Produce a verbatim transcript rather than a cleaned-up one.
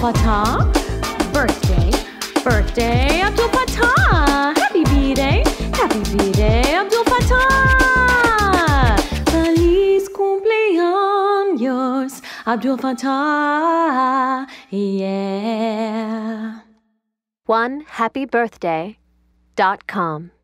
AbdulFatah. Birthday, birthday, AbdulFatah. Happy B-Day, happy B-Day, AbdulFatah. Feliz cumpleaños, AbdulFatah. Yeah. one happy birthday dot com